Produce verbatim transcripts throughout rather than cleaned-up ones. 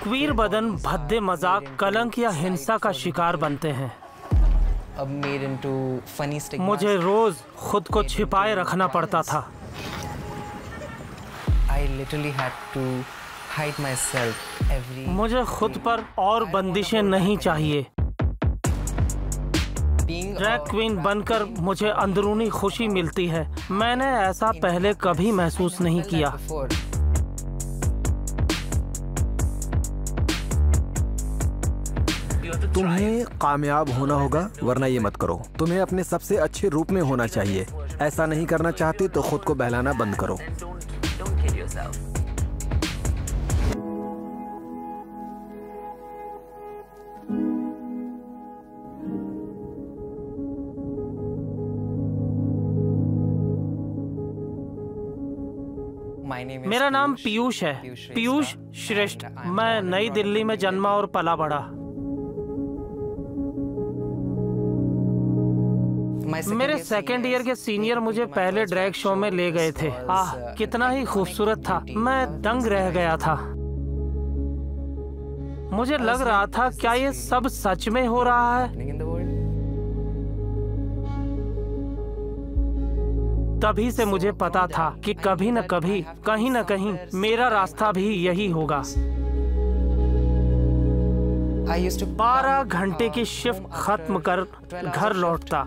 Queer बदन भद्दे मजाक, कलंक या हिंसा का शिकार बनते हैं। मुझे रोज खुद को छिपाए रखना पड़ता था। मुझे खुद पर और बंदिशें नहीं चाहिए। ड्रैग क्वीन बनकर मुझे अंदरूनी खुशी मिलती है। मैंने ऐसा पहले कभी महसूस नहीं किया। तुम्हें कामयाब होना होगा, वरना ये मत करो। तुम्हें अपने सबसे अच्छे रूप में होना चाहिए। ऐसा नहीं करना चाहते तो खुद को बहलाना बंद करो। मेरा नाम पीयूष है, पीयूष श्रेष्ठ। मैं नई दिल्ली में जन्मा और पला बढ़ा। मेरे सेकेंड ईयर के सीनियर मुझे पहले ड्रैग शो में ले गए थे। आह, कितना ही खूबसूरत था। मैं दंग रह गया था। मुझे लग रहा था, क्या ये सब सच में हो रहा है? तभी से मुझे पता था कि कभी न कभी, कहीं न कहीं मेरा रास्ता भी यही होगा। बारह घंटे की शिफ्ट खत्म कर घर लौटता,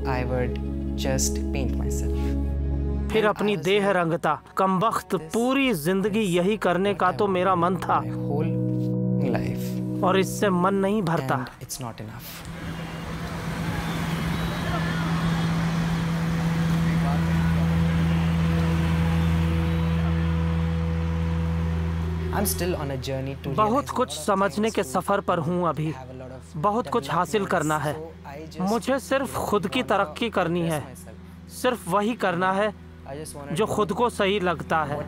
फिर अपनी देह रंगता। कमबख्त, पूरी जिंदगी यही करने का तो मेरा मन था, और इससे मन नहीं भरता। बहुत कुछ समझने के सफर पर हूँ अभी। बहुत कुछ हासिल करना है। मुझे सिर्फ खुद की तरक्की करनी है। सिर्फ वही करना है जो खुद को सही लगता है।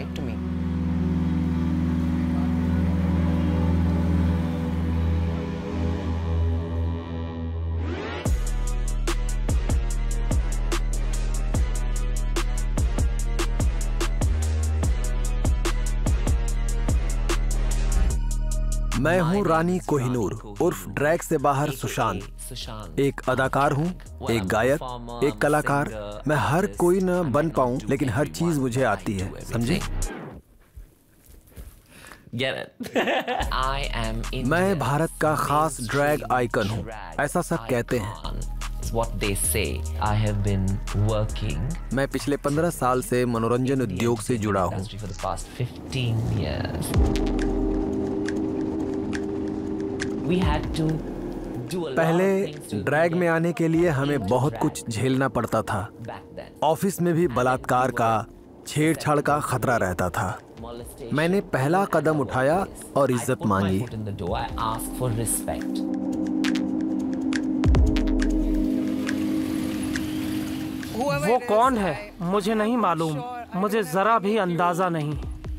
मैं हूँ रानी कोहिनूर उर्फ ड्रैग से बाहर सुशांत। एक अदाकार हूँ, एक गायक, एक कलाकार। मैं हर कोई न बन पाऊँ, लेकिन हर चीज मुझे आती है, समझे? मैं भारत का खास ड्रैग आइकन हूँ, ऐसा सब कहते हैं। मैं पिछले पंद्रह साल से मनोरंजन उद्योग से जुड़ा हूँ। पहले ड्रैग में आने के लिए हमें बहुत कुछ झेलना पड़ता था। ऑफिस में भी बलात्कार का, छेड़छाड़ का खतरा रहता था। मैंने पहला कदम उठाया और इज्जत मांगी। वो कौन है मुझे नहीं मालूम, मुझे जरा भी अंदाजा नहीं।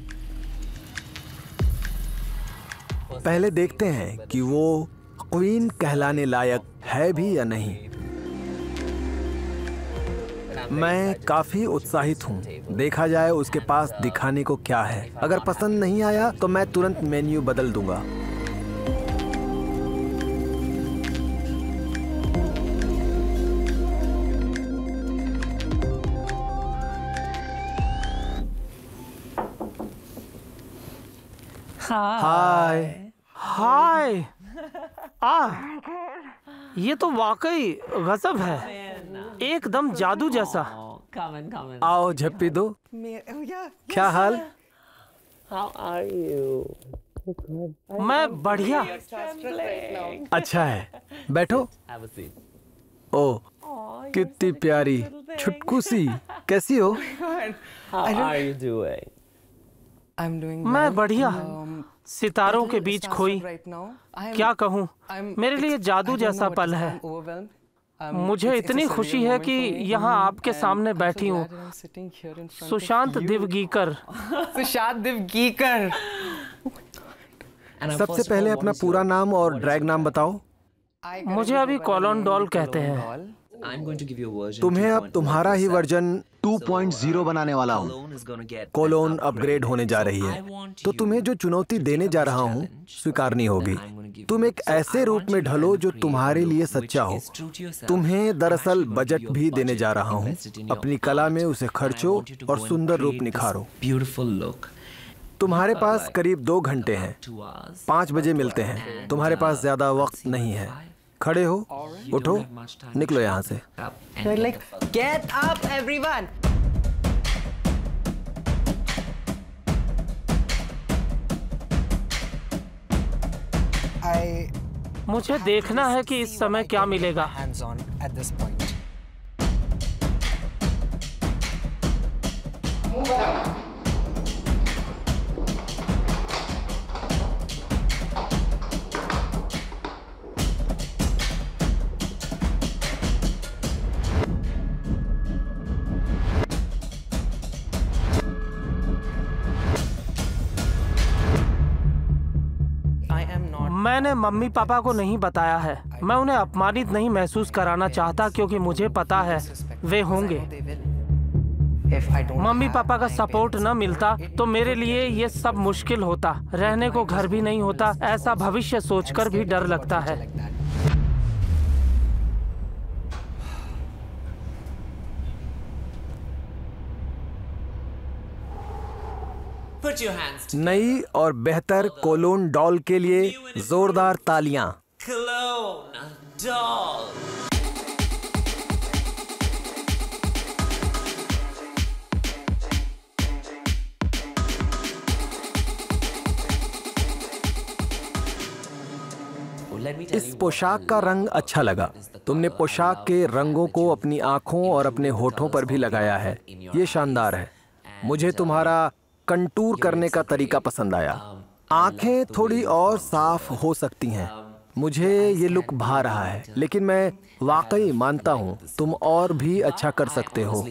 पहले देखते हैं कि वो क्वीन कहलाने लायक है भी या नहीं। मैं काफी उत्साहित हूँ। देखा जाए उसके पास दिखाने को क्या है। अगर पसंद नहीं आया तो मैं तुरंत मेन्यू बदल दूंगा। हाय हाय। आ, ये तो वाकई गजब है, एकदम जादू जैसा। आओ झप्पी दो। क्या हाल? मैं बढ़िया। अच्छा है, बैठो। ओ, कितनी प्यारी छुटकू सी। कैसी हो? मैं बढ़िया। सितारों के बीच खोई, क्या कहूँ, मेरे लिए जादू जैसा पल है। मुझे इतनी खुशी है कि यहाँ आपके सामने बैठी हूँ। सुशांत दिवगीकर। सुशांत दिवगीकर। सबसे पहले अपना पूरा नाम और ड्रैग नाम बताओ। मुझे अभी कॉलोन डॉल कहते हैं। तुम्हें अब तुम्हारा ही वर्जन टू पॉइंट ज़ीरो बनाने वाला हूँ। कोलोन अपग्रेड होने जा रही है, तो तुम्हें जो चुनौती देने जा रहा हूँ स्वीकारनी होगी। तुम एक ऐसे रूप में ढलो जो तुम्हारे लिए सच्चा हो। तुम्हें दरअसल बजट भी देने जा रहा हूँ। अपनी कला में उसे खर्चो और सुंदर रूप निखारो। तुम्हारे पास करीब दो घंटे हैं। पाँच बजे मिलते हैं। तुम्हारे पास ज्यादा वक्त नहीं है। खड़े हो, उठो, निकलो यहाँ से। Like, get up, everyone. I मुझे देखना है कि इस समय क्या मिलेगा। hands on at this point. मैंने मम्मी पापा को नहीं बताया है। मैं उन्हें अपमानित नहीं महसूस कराना चाहता, क्योंकि मुझे पता है वे होंगे। मम्मी पापा का सपोर्ट न मिलता तो मेरे लिए ये सब मुश्किल होता। रहने को घर भी नहीं होता। ऐसा भविष्य सोचकर भी डर लगता है। नई और बेहतर कोलोन डॉल के लिए जोरदार तालियां। इस पोशाक का रंग अच्छा लगा। तुमने पोशाक के रंगों को अपनी आंखों और अपने होठों पर भी लगाया है। ये शानदार है। मुझे तुम्हारा कंटूर करने का तरीका पसंद आया। आंखें थोड़ी और साफ हो सकती हैं। मुझे ये लुक भा रहा है, लेकिन मैं वाकई मानता हूँ तुम और भी अच्छा कर सकते हो।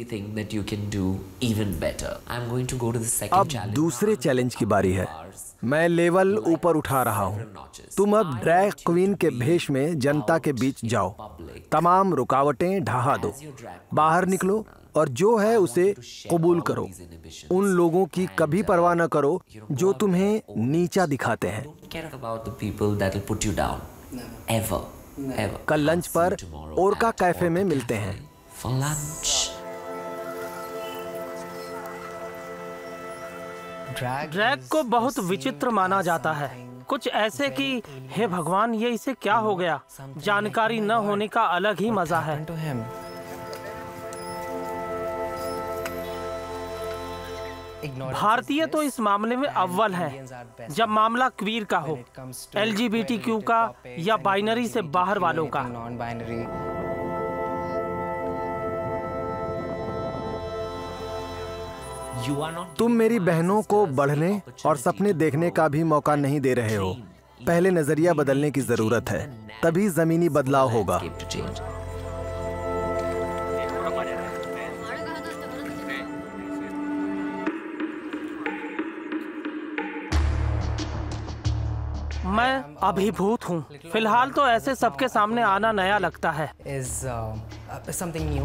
अब दूसरे चैलेंज की बारी है। मैं लेवल ऊपर उठा रहा हूँ। तुम अब ड्रैग क्वीन के भेष में जनता के बीच जाओ। तमाम रुकावटें ढहा दो। बाहर निकलो और जो है उसे कबूल करो। उन लोगों की कभी परवाह न करो जो तुम्हें नीचा दिखाते हैं। कल लंच पर ओरका कैफे में मिलते हैं। ड्रैग को बहुत विचित्र माना जाता है। कुछ ऐसे कि हे भगवान, ये इसे क्या हो गया। जानकारी न होने का अलग ही मजा है। भारतीय तो इस मामले में अव्वल है जब मामला क्वीर का हो, L G B T Q का या बाइनरी से बाहर वालों का। तुम मेरी बहनों को बढ़ने और सपने देखने का भी मौका नहीं दे रहे हो। पहले नजरिया बदलने की जरूरत है, तभी जमीनी बदलाव होगा। मैं अभिभूत हूँ। फिलहाल तो ऐसे सबके सामने आना नया लगता है। Is uh, something new?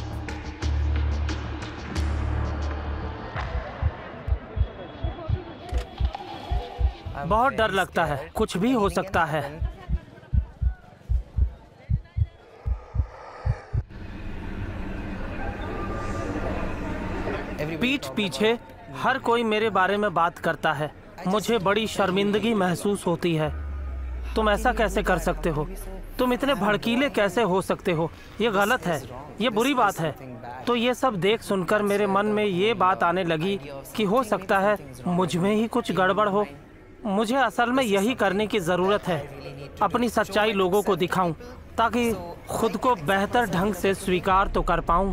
बहुत डर लगता है, कुछ भी हो सकता है। पीठ पीछे हर कोई मेरे बारे में बात करता है। मुझे बड़ी शर्मिंदगी महसूस होती है। तुम ऐसा कैसे कर सकते हो? तुम इतने भड़कीले कैसे हो सकते हो? ये गलत है, ये बुरी बात है। तो ये सब देख सुनकर मेरे मन में ये बात आने लगी कि हो सकता है मुझ में ही कुछ गड़बड़ हो। मुझे असल में यही करने की ज़रूरत है, अपनी सच्चाई लोगों को दिखाऊं, ताकि खुद को बेहतर ढंग से स्वीकार तो कर पाऊं।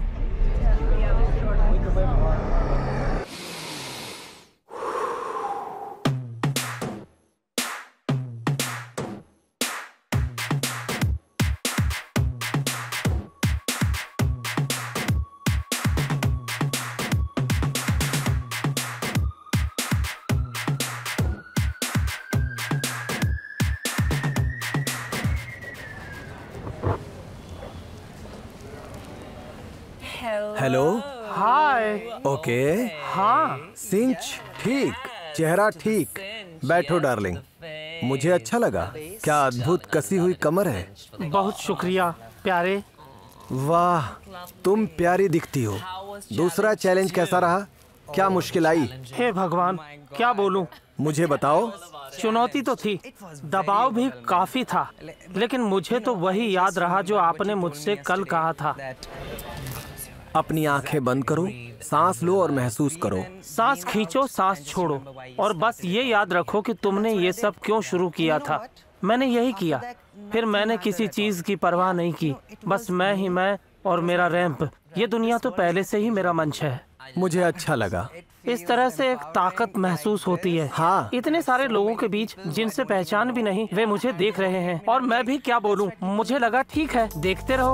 हेलो। हाय। हाय। ओके। हाँ। सिंच ठीक, चेहरा ठीक। बैठो डार्लिंग। मुझे अच्छा लगा। क्या अद्भुत कसी हुई कमर है। बहुत शुक्रिया प्यारे। वाह, तुम प्यारी दिखती हो। दूसरा चैलेंज कैसा रहा? क्या मुश्किल आई? हे भगवान, क्या बोलूं? मुझे बताओ। चुनौती तो थी, दबाव भी काफी था, लेकिन मुझे तो वही याद रहा जो आपने मुझसे कल कहा था। अपनी आंखें बंद करो, सांस लो और महसूस करो। सांस खींचो, सांस छोड़ो, और बस ये याद रखो कि तुमने ये सब क्यों शुरू किया था। मैंने यही किया। फिर मैंने किसी चीज की परवाह नहीं की, बस मैं ही मैं और मेरा रैंप। ये दुनिया तो पहले से ही मेरा मंच है। मुझे अच्छा लगा। इस तरह से एक ताकत महसूस होती है। हाँ। इतने सारे लोगों के बीच जिनसे पहचान भी नहीं, वे मुझे देख रहे हैं और मैं भी क्या बोलूं। मुझे लगा ठीक है, देखते रहो।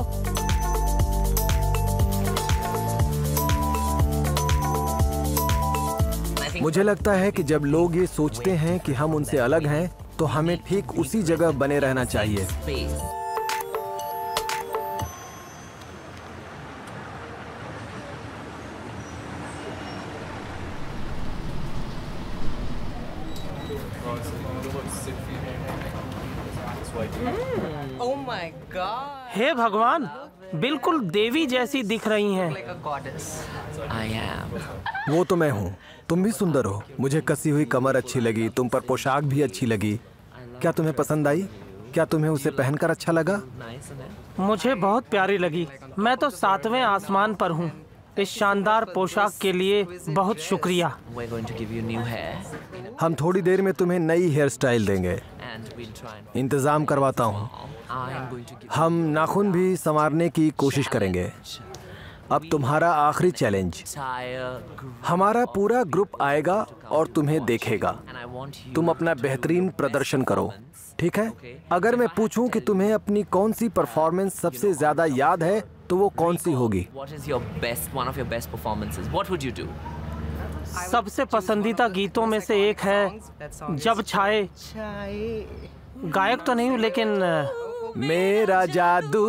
मुझे लगता है कि जब लोग ये सोचते हैं कि हम उनसे अलग हैं, तो हमें ठीक उसी जगह बने रहना चाहिए। Oh my God. हे भगवान, बिल्कुल देवी जैसी दिख रही हैं। Like a goddess. I am. वो तो मैं हूँ। तुम भी सुंदर हो। मुझे कसी हुई कमर अच्छी लगी, तुम पर पोशाक भी अच्छी लगी। क्या तुम्हें पसंद आई? क्या तुम्हें उसे पहनकर अच्छा लगा? Nice, isn't it? मुझे बहुत प्यारी लगी। मैं तो सातवें आसमान पर हूँ। इस शानदार पोशाक के लिए बहुत शुक्रिया। We're going to give you new hair, हम थोड़ी देर में तुम्हें नई हेयर स्टाइल देंगे। and we'll try and. इंतजाम करवाता हूँ। I'm going to give. हम नाखून भी संवारने की कोशिश करेंगे। अब तुम्हारा आखिरी चैलेंज। Entire group, हमारा पूरा ग्रुप आएगा और तुम्हें देखेगा। and I want you. तुम अपना बेहतरीन प्रदर्शन करो, ठीक है? अगर मैं पूछूं कि तुम्हें अपनी कौन सी परफॉर्मेंस सबसे ज्यादा याद है, तो वो कौन सी होगी? What is your best, one of your best performances? What would you do? सबसे पसंदीदा गीतों में से एक है जब छाए। गायक तो नहीं हूँ, लेकिन मेरा जादू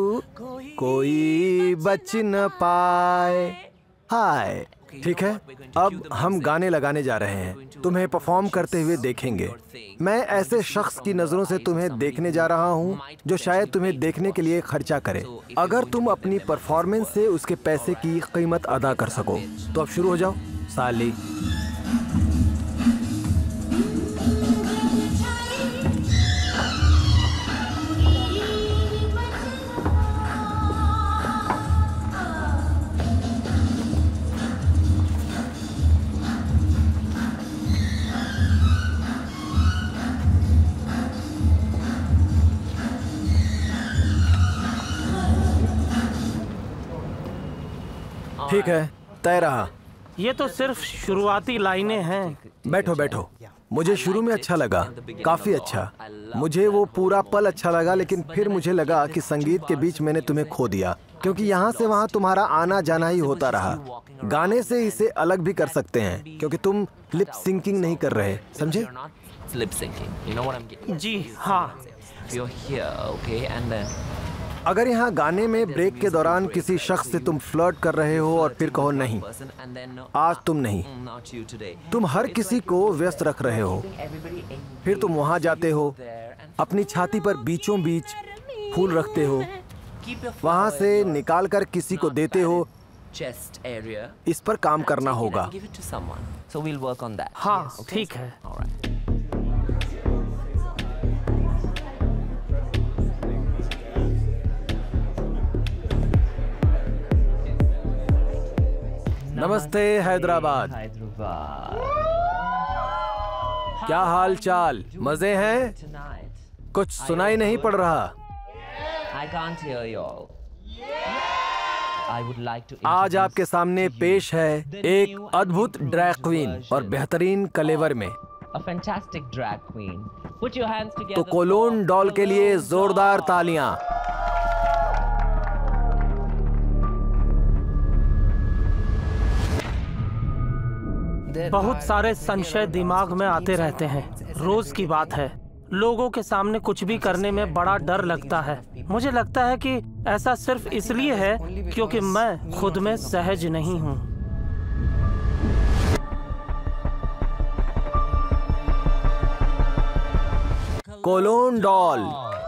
कोई बच न पाए। हाय, ठीक है। अब हम गाने लगाने जा रहे हैं। तुम्हें परफॉर्म करते हुए देखेंगे। मैं ऐसे शख्स की नजरों से तुम्हें देखने जा रहा हूँ जो शायद तुम्हें देखने के लिए खर्चा करे, अगर तुम अपनी परफॉर्मेंस से उसके पैसे की कीमत अदा कर सको। तो अब शुरू हो जाओ साली। ठीक है, तय रहा। ये तो सिर्फ शुरुआती लाइनें हैं। बैठो बैठो। मुझे शुरू में अच्छा लगा, काफी अच्छा। मुझे वो पूरा पल अच्छा लगा, लेकिन फिर मुझे लगा कि संगीत के बीच मैंने तुम्हें खो दिया, क्योंकि यहाँ से वहाँ तुम्हारा आना जाना ही होता रहा। गाने से इसे अलग भी कर सकते हैं, क्योंकि तुम लिप सिंकिंग नहीं कर रहे, समझे? You're not lip syncing. You know what I'm getting? जी हाँ। You're here, okay, and then. अगर यहाँ गाने में ब्रेक के दौरान किसी शख्स से तुम फ्लर्ट कर रहे हो और फिर कहो नहीं, Person, and then no. आज तुम नहीं, Mm, Not you today. तुम हर किसी को व्यस्त रख रहे हो, Everybody in फिर तुम वहाँ जाते हो, there and अपनी छाती पर बीचों बीच फूल रखते हो, keep your वहाँ से निकाल कर किसी को देते हो। chest area. इस पर काम करना Take it होगा। and give it to someone. So we'll work on that. हाँ, Okay? ठीक है। All right. नमस्ते हैदराबाद। क्या हाल चाल? मजे हैं? Tonight. कुछ सुनाई नहीं पड़ रहा। I can't hear you all. I would like to आज आपके सामने पेश है एक अद्भुत ड्रैग क्वीन और बेहतरीन कलेवर में। a fantastic drag queen. Put your hands together. तो कोलोन डॉल के लिए जोरदार तालियां। बहुत सारे संशय दिमाग में आते रहते हैं, रोज की बात है। लोगों के सामने कुछ भी करने में बड़ा डर लगता है। मुझे लगता है कि ऐसा सिर्फ इसलिए है क्योंकि मैं खुद में सहज नहीं हूँ। Colon Doll.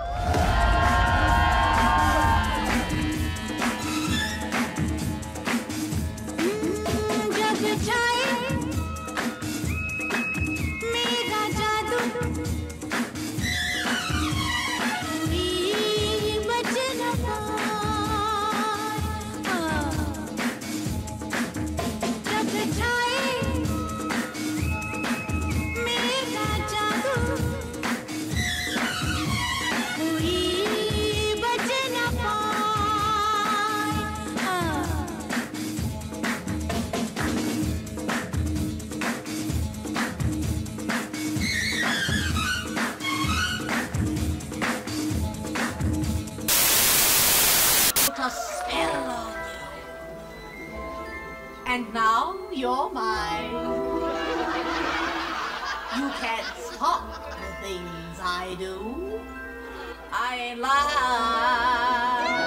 And now you're mine. You can't stop the things I do. I ain't lying.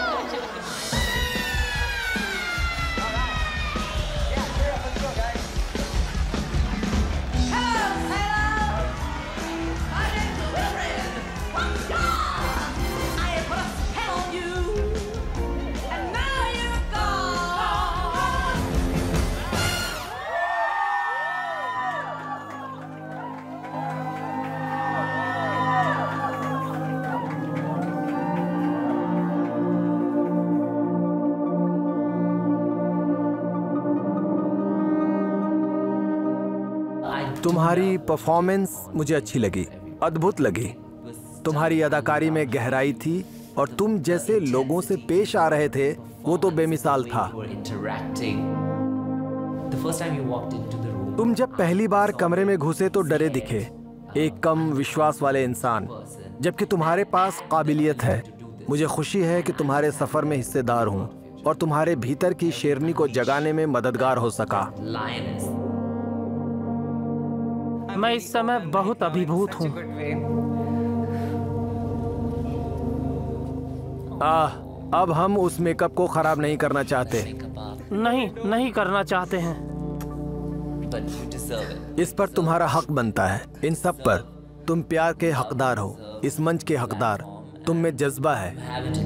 तुम्हारी परफॉर्मेंस मुझे अच्छी लगी, अद्भुत लगी। तुम्हारी अदाकारी में गहराई थी और तुम जैसे लोगों से पेश आ रहे थे वो तो बेमिसाल था। तुम जब पहली बार कमरे में घुसे तो डरे दिखे, एक कम विश्वास वाले इंसान, जबकि तुम्हारे पास काबिलियत है। मुझे खुशी है कि तुम्हारे सफर में हिस्सेदार हूँ और तुम्हारे भीतर की शेरनी को जगाने में मददगार हो सका। मैं इस समय बहुत अभिभूत हूँ। आह, अब हम उस मेकअप को खराब नहीं करना चाहते। नहीं, नहीं करना चाहते हैं। इस पर तुम्हारा हक बनता है। इन सब पर तुम प्यार के हकदार हो, इस मंच के हकदार। तुम में जज्बा है।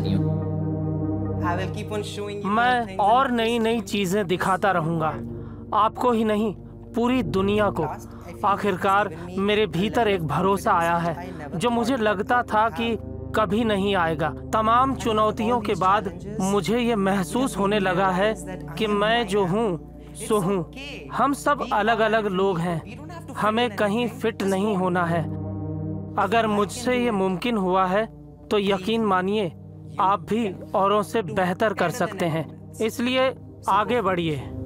मैं और नई नई चीजें दिखाता रहूंगा, आपको ही नहीं पूरी दुनिया को। आखिरकार मेरे भीतर एक भरोसा आया है जो मुझे लगता था कि कभी नहीं आएगा। तमाम चुनौतियों के बाद मुझे ये महसूस होने लगा है कि मैं जो हूँ सो हूँ। हम सब अलग अलग लोग हैं, हमें कहीं फिट नहीं होना है। अगर मुझसे ये मुमकिन हुआ है तो यकीन मानिए आप भी औरों से बेहतर कर सकते हैं। इसलिए आगे बढ़िए।